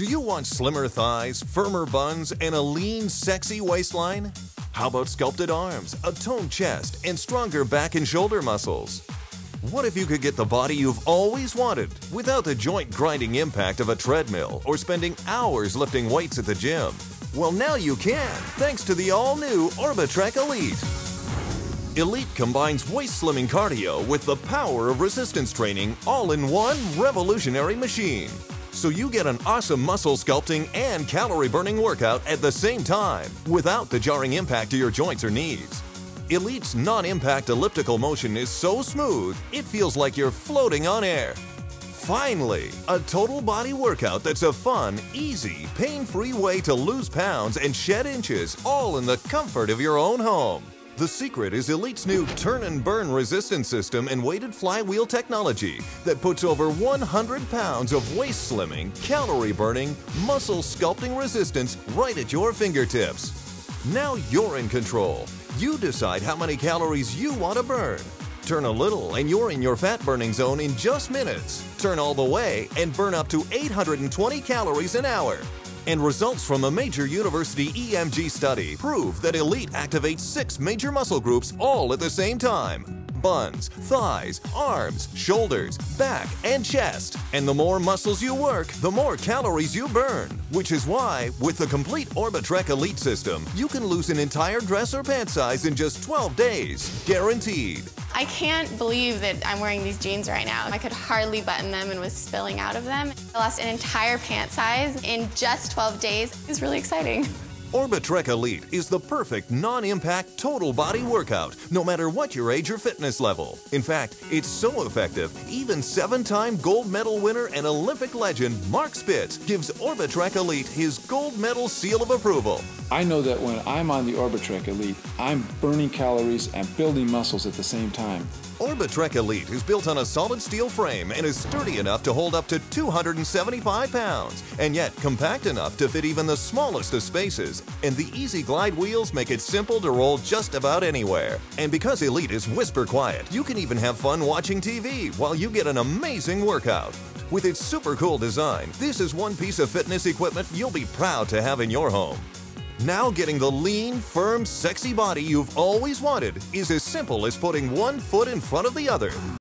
Do you want slimmer thighs, firmer buns, and a lean, sexy waistline? How about sculpted arms, a toned chest, and stronger back and shoulder muscles? What if you could get the body you've always wanted without the joint-grinding impact of a treadmill or spending hours lifting weights at the gym? Well, now you can, thanks to the all-new Orbitrek Elite. Elite combines waist-slimming cardio with the power of resistance training all in one revolutionary machine. So you get an awesome muscle sculpting and calorie-burning workout at the same time without the jarring impact to your joints or knees. Elite's non-impact elliptical motion is so smooth, it feels like you're floating on air. Finally, a total body workout that's a fun, easy, pain-free way to lose pounds and shed inches, all in the comfort of your own home. The secret is Elite's new turn and burn resistance system and weighted flywheel technology that puts over 100 pounds of waist slimming, calorie burning, muscle sculpting resistance right at your fingertips. Now you're in control. You decide how many calories you want to burn. Turn a little and you're in your fat burning zone in just minutes. Turn all the way and burn up to 820 calories an hour. And results from a major university EMG study prove that Elite activates 6 major muscle groups all at the same time: buns, thighs, arms, shoulders, back, and chest. And the more muscles you work, the more calories you burn. Which is why, with the complete Orbitrek Elite system, you can lose an entire dress or pant size in just 12 days. Guaranteed. I can't believe that I'm wearing these jeans right now. I could hardly button them and was spilling out of them. I lost an entire pant size in just 12 days. It's really exciting. Orbitrek Elite is the perfect non-impact total body workout, no matter what your age or fitness level. In fact, it's so effective, even 7-time gold medal winner and Olympic legend Mark Spitz gives Orbitrek Elite his gold medal seal of approval. I know that when I'm on the Orbitrek Elite, I'm burning calories and building muscles at the same time. Orbitrek Elite is built on a solid steel frame and is sturdy enough to hold up to 275 pounds, and yet compact enough to fit even the smallest of spaces. And the easy glide wheels make it simple to roll just about anywhere. And because Elite is whisper quiet, you can even have fun watching TV while you get an amazing workout. With its super cool design, this is one piece of fitness equipment you'll be proud to have in your home. Now getting the lean, firm, sexy body you've always wanted is as simple as putting one foot in front of the other.